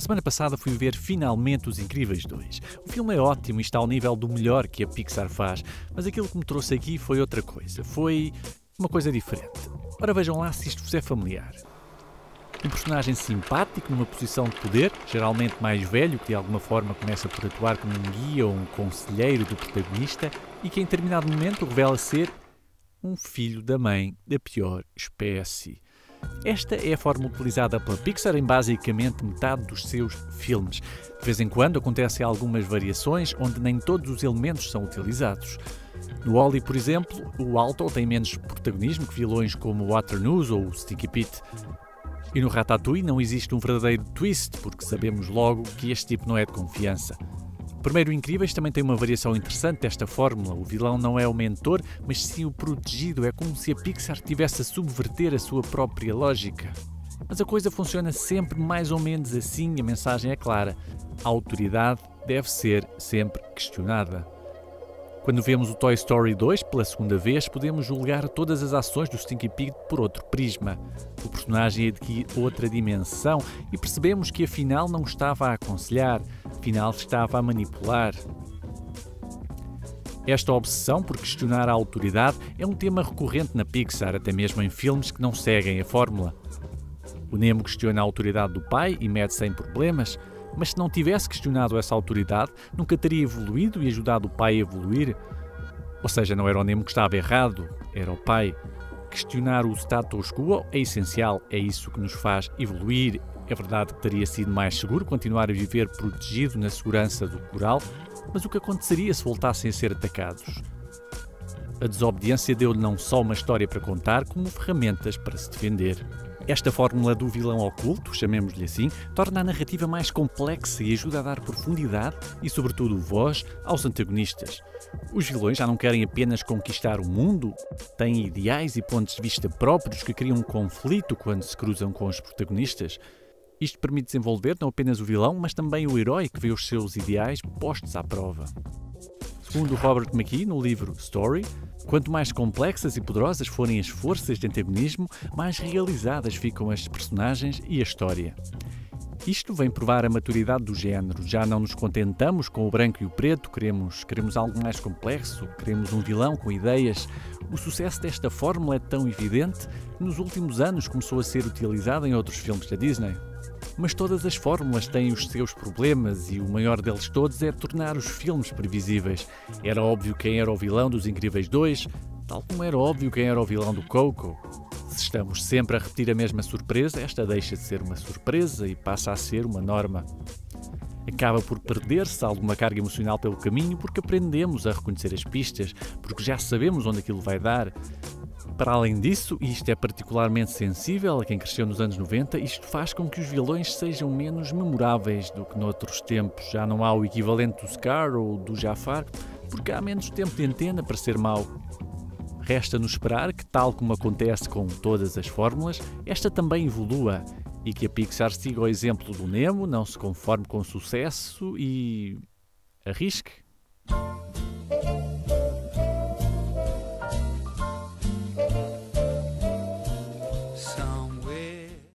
semana passada fui ver finalmente Os Incríveis 2. O filme é ótimo e está ao nível do melhor que a Pixar faz, mas aquilo que me trouxe aqui foi outra coisa. Foi uma coisa diferente. Ora, vejam lá se isto vos é familiar. Um personagem simpático, numa posição de poder, geralmente mais velho, que de alguma forma começa por atuar como um guia ou um conselheiro do protagonista e que em determinado momento revela ser um filho da mãe da pior espécie. Esta é a fórmula utilizada pela Pixar em basicamente metade dos seus filmes. De vez em quando acontecem algumas variações onde nem todos os elementos são utilizados. No Wall-E, por exemplo, o Alto tem menos protagonismo que vilões como o Waternoose ou o Stinky Pete. E no Ratatouille não existe um verdadeiro twist, porque sabemos logo que este tipo não é de confiança. O primeiro Incríveis também tem uma variação interessante desta fórmula. O vilão não é o mentor, mas sim o protegido. É como se a Pixar estivesse a subverter a sua própria lógica. Mas a coisa funciona sempre mais ou menos assim e a mensagem é clara. A autoridade deve ser sempre questionada. Quando vemos o Toy Story 2 pela segunda vez, podemos julgar todas as ações do Stinky Pete por outro prisma. O personagem adquire outra dimensão e percebemos que afinal não estava a aconselhar, afinal estava a manipular. Esta obsessão por questionar a autoridade é um tema recorrente na Pixar, até mesmo em filmes que não seguem a fórmula. O Nemo questiona a autoridade do pai e mede sem problemas, mas se não tivesse questionado essa autoridade, nunca teria evoluído e ajudado o pai a evoluir. Ou seja, não era o Nemo que estava errado, era o pai. Questionar o status quo é essencial, é isso que nos faz evoluir. É verdade que teria sido mais seguro continuar a viver protegido na segurança do coral, mas o que aconteceria se voltassem a ser atacados? A desobediência deu-lhe não só uma história para contar, como ferramentas para se defender. Esta fórmula do vilão oculto, chamemos-lhe assim, torna a narrativa mais complexa e ajuda a dar profundidade e, sobretudo, voz aos antagonistas. Os vilões já não querem apenas conquistar o mundo, têm ideais e pontos de vista próprios que criam um conflito quando se cruzam com os protagonistas. Isto permite desenvolver não apenas o vilão, mas também o herói que vê os seus ideais postos à prova. Segundo Robert McKee, no livro Story, quanto mais complexas e poderosas forem as forças de antagonismo, mais realizadas ficam as personagens e a história. Isto vem provar a maturidade do género. Já não nos contentamos com o branco e o preto, queremos algo mais complexo, queremos um vilão com ideias. O sucesso desta fórmula é tão evidente que nos últimos anos começou a ser utilizada em outros filmes da Disney. Mas todas as fórmulas têm os seus problemas e o maior deles todos é tornar os filmes previsíveis. Era óbvio quem era o vilão dos Incríveis 2, tal como era óbvio quem era o vilão do Coco. Se estamos sempre a repetir a mesma surpresa, esta deixa de ser uma surpresa e passa a ser uma norma. Acaba por perder-se alguma carga emocional pelo caminho porque aprendemos a reconhecer as pistas, porque já sabemos onde aquilo vai dar. Para além disso, e isto é particularmente sensível a quem cresceu nos anos 90, isto faz com que os vilões sejam menos memoráveis do que noutros tempos. Já não há o equivalente do Scar ou do Jafar, porque há menos tempo de antena para ser mau. Resta-nos esperar que, tal como acontece com todas as fórmulas, esta também evolua e que a Pixar siga o exemplo do Nemo, não se conforme com o sucesso e arrisque.